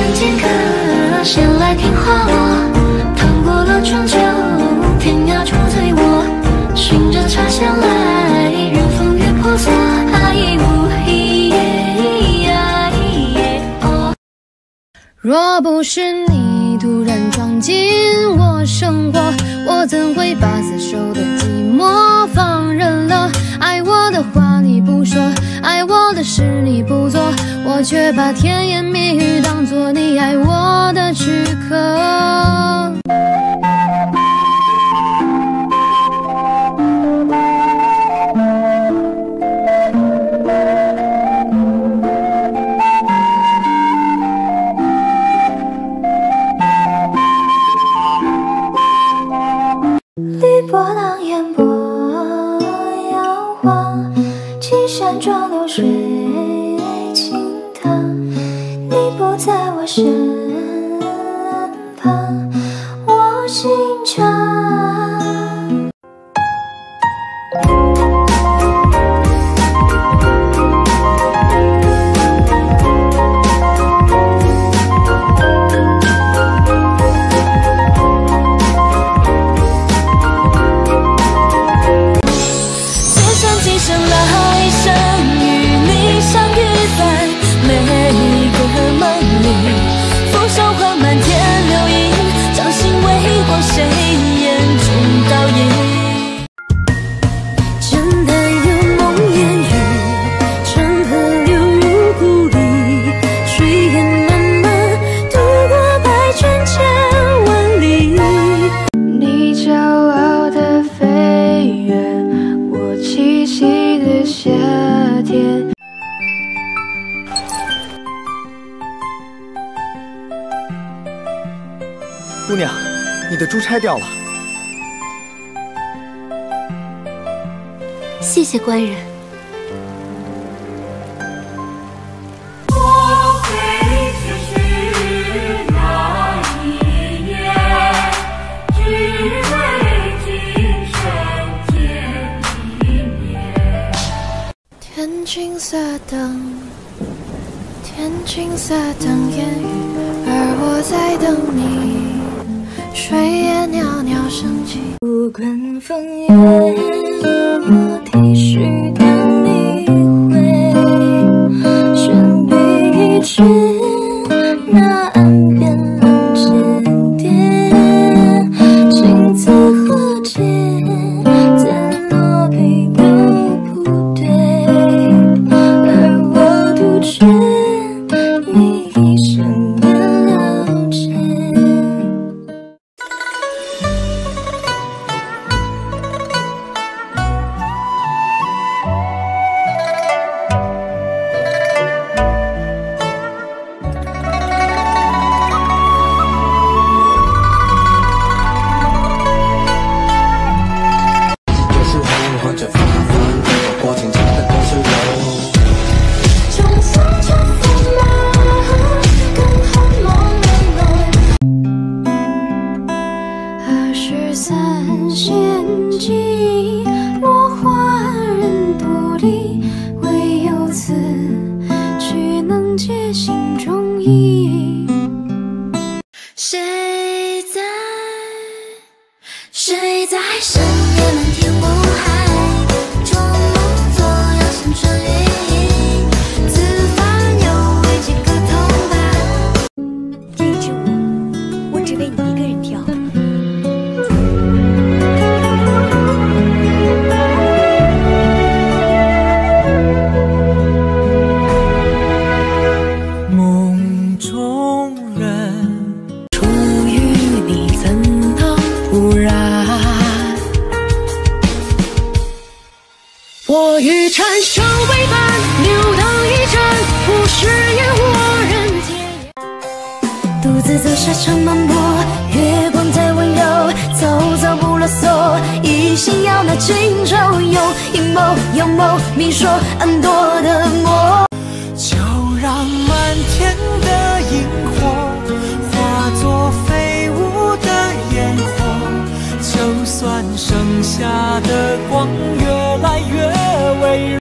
间隔，先来听花落，趟过了春秋，天涯处醉卧，寻着茶香来，任风月婆娑， 若不是你突然闯进我生活，我怎会把死守的寂寞放任了？爱我的话你不说，爱我的事你不做，我却把甜言蜜语当作你爱我的躯壳。 波浪烟波摇晃，青山撞流水清淌。你不在我身旁，我心肠。 姑娘，你的珠钗掉了。 谢谢官人。 我会继续那一年，只为今生见一面。 天青色等，天青色等烟雨，而我在等你。水也袅袅升起，不管风月，我体恤当你回，悬笔一纸，那岸边浪尖叠，情字和解，在落笔都不对，而我独觉你一生的了解。 谁在深夜漫天雾海，捉梦作要山川云影，此番又为几个同伴。 这一支舞，我只为你一个人跳。 梦中人，出于你怎能突然？我与蝉声为伴，留当一枕，不食烟火人间。 独自走沙场漫步，月光在温柔，走走不啰嗦，一心要那轻舟，有阴谋有谋，明说暗夺的魔。 就让满天的萤火化作飞舞的烟火，就算剩下的光越来越微弱。